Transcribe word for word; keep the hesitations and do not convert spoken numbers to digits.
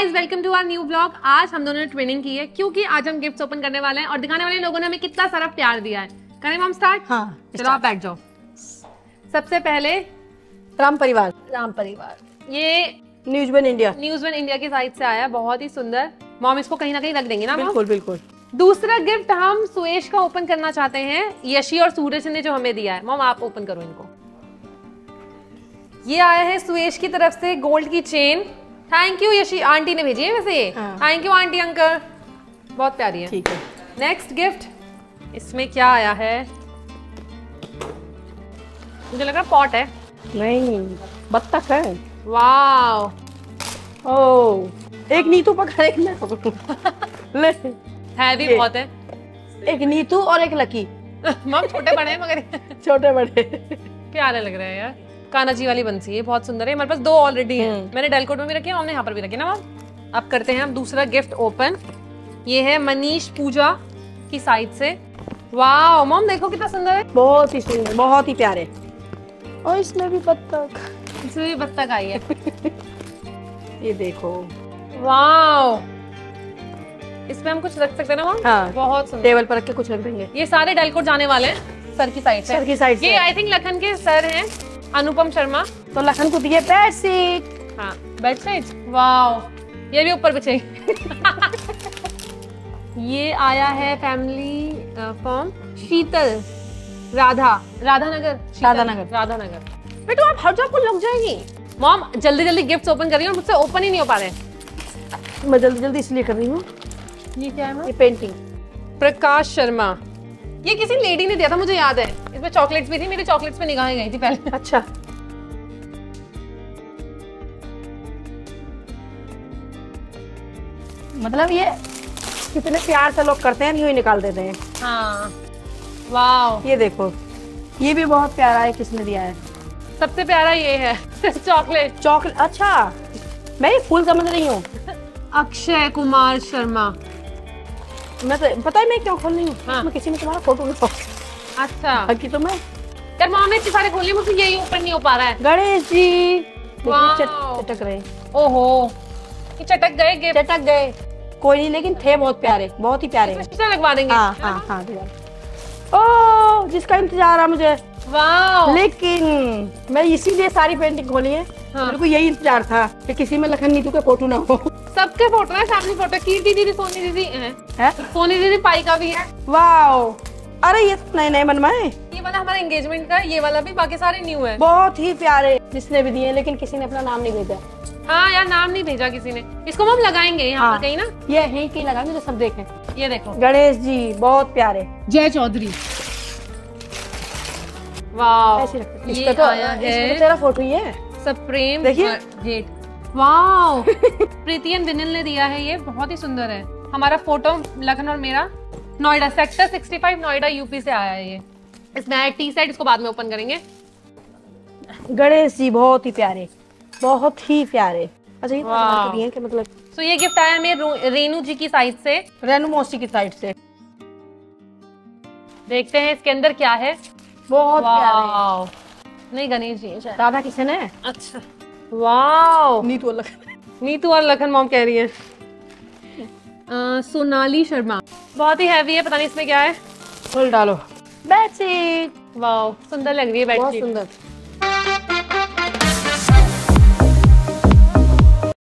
Guys, welcome to our new blog. आज हम दोनों ने ट्विनिंग की है क्योंकि आज हम गिफ्ट्स ओपन करने वाले हैं और दिखाने वाले लोगों ने हमें कितना सारा प्यार दिया है। करें हम स्टार्ट? हाँ, चलो आप बैठ जाओ। सबसे पहले राम परिवार, राम परिवार, ये news one India, news one India की साइड से आया है, बहुत ही सुंदर। मॉम इसको कहीं ना कहीं रख देंगे ना? बिल्कुल बिल्कुल। दूसरा गिफ्ट हम सुयश का ओपन करना चाहते हैं, यशी और सूरज ने जो हमें दिया है। मॉम आप ओपन करो इनको। ये आया है सुयश की तरफ से गोल्ड की chain. Thank you Yashi, aunty ने भेजी है वैसे ये। थैंक यू आंटी अंकल, बहुत प्यारी है। ठीक है। नेक्स्ट गिफ्ट, इसमें क्या आया है? मुझे लग रहा पॉट है। नहीं, बत्तख है। वाओ, ओ, एक नीतू पकड़, एक मैं पकड़ूं। ले, हैवी बहुत है। एक नीतू और एक लकी। मम छोटे बड़े हैं मगर छोटे बड़े प्यारे लग रहे हैं यार। कान्हा जी वाली बंसी है, बहुत सुंदर है। हमारे पास दो ऑलरेडी हैं। मैंने डेलकोट में भी रखे हैं, हमने यहाँ पर भी रखे ना मम। अब करते हैं हम दूसरा गिफ्ट ओपन। ये है मनीष पूजा की साइड से। वाओ मम, देखो कितना सुंदर है। बहुत ही सुंदर, बहुत ही प्यारे। और इसमें भी बत्तख, इसमें भी बत्तख आई है। ये देखो। वाओ, इसमें हम कुछ रख सकते हैं ना मम? हाँ, बहुत सुंदर। टेबल पर रख के कुछ रख देंगे। ये सारे डेलकोट जाने वाले हैं सर की साइड से। सर की साइड से। ये आई थिंक लखन के सर हैं, अनुपम शर्मा। तो लखन को दिए बेड सीट। हाँ, बेड सीट। वाओ, ये भी ऊपर बिछे। ये आया है फैमिली फॉर्म शीतल राधा राधा नगर राधा नगर राधा नगर। बेटू आप हर जगह लग जाएगी। मॉम जल्दी जल्दी गिफ्ट्स ओपन कर रही हूँ, मुझसे ओपन ही नहीं हो पा रहे। मैं जल्दी जल्दी इसलिए कर रही हूँ। ये क्या है? ये पेंटिंग प्रकाश शर्मा, ये किसी लेडी ने दिया था, मुझे याद है। इसमें चॉकलेट्स भी थी, मेरी चॉकलेट्स पे निगाहें गई थी पहले। अच्छा, मतलब ये कितने प्यार से लोग करते हैं, यूं ही निकाल देते हैं। हाँ, वाओ, ये देखो, ये भी बहुत प्यारा है। किसने दिया है? सबसे प्यारा ये है चॉकलेट। चॉकलेट, अच्छा मैं ये फूल समझ रही हूँ। अक्षय कुमार शर्मा। मैं तो पता है मैं क्यों खोल रही हूँ? हाँ। मैं किसी में तुम्हारा फोटो नहीं। अच्छा, बाकी तो मैं यार मॉम ने इतने सारे खोले, मुझे यही ओपन नहीं हो पा रहा है। गणेश जी वाओ। चट, चटक रहे। ओहो, ये चटक गए गिफ्ट। चटक गए, कोई नहीं, लेकिन थे बहुत प्यारे, बहुत ही प्यारे। शीशा लगवा देंगे। हाँ हाँ हाँ। ओ, जिसका इंतजार है मुझे। वाओ, लेकिन मैं इसीलिए सारी पेंटिंग खोली है। हाँ। मेरे को यही इंतजार था कि किसी में लखन नीतू के फोटो ना हो। सबके फोटो है, फैमिली फोटो। कीर्ति दीदी, सोनी दीदी है, है? सोनी दीदी पाई का भी है। वाओ, अरे ये नए नए बनवाए। ये वाला हमारा एंगेजमेंट का, ये वाला भी, बाकी सारे न्यू है। बहुत ही प्यारे जिसने भी दिए, लेकिन किसी ने अपना नाम नहीं भेजा। हाँ यार, नाम नहीं भेजा किसी ने। इसको हम लगाएंगे यहाँ हाँ। पर कहीं ना। ये यहीं कहीं लगाएंगे तो सब देखें। ये देखो, गणेश जी बहुत प्यारे। जय चौधरी। वाह, ऐसे रखते। ये इसका तो, आया इसमें है तो तेरा फोटो ही है। सप्रेम देखिए। गेट। वाओ, प्रीतियन विनिल ने दिया है, ये बहुत ही सुंदर है। हमारा फोटो लखन और मेरा, Noida sector sixty five Noida UP से आया है ये। इसमें टी सेट, इसको बाद में ओपन करेंगे। गणेश जी बहुत ही प्यारे, बहुत ही प्यारे। अच्छा, ये वाह। दिए कि मतलब तो ये गिफ्ट आया हमें रेनू जी की साइड से, रेनू मौसी की साइड से। देखते हैं इसके अंदर क्या है। बहुत प्यारे। वाओ, नहीं गणेश जी है। राधा किशन है। अच्छा, वाओ, नीतू और लखन। नीतू और लखन मॉम कह रही है। अ, सोनाली शर्मा, बहुत ही हैवी है, पता नहीं इसमें क्या है। खोल डालो। बेड सीट वाओ, सुंदर लग रही है बहुत बेडशीट। सुंदर।